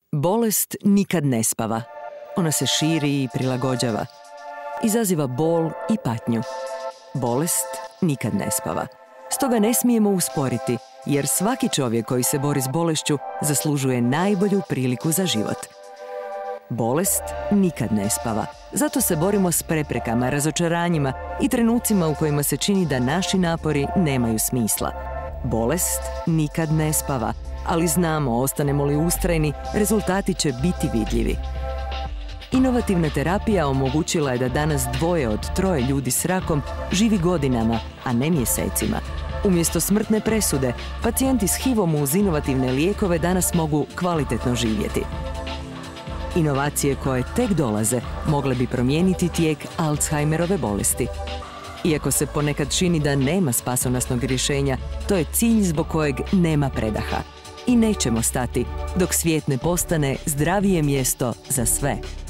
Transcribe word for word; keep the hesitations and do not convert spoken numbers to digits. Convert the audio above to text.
Bolest nikad ne spava. Ona se širi i prilagođava. Izaziva bol i patnju. Bolest nikad ne spava. Stoga ne smijemo usporiti, jer svaki čovjek koji se bori s bolešću zaslužuje najbolju priliku za život. Bolest nikad ne spava. Zato se borimo s preprekama, razočaranjima i trenucima u kojima se čini da naši napori nemaju smisla. Bolest nikad ne spava, ali znamo, ostanemo li ustrajni, rezultati će biti vidljivi. Inovativna terapija omogućila je da danas dvoje od troje ljudi s rakom živi godinama, a ne mjesecima. Umjesto smrtne presude, pacijenti s H I V-om uz inovativne lijekove danas mogu kvalitetno živjeti. Inovacije koje tek dolaze mogle bi promijeniti tijek Alzheimerove bolesti. Iako se ponekad čini da nema spasonosnog rješenja, to je cilj zbog kojeg nema predaha. I nećemo stati dok svijet ne postane zdravije mjesto za sve.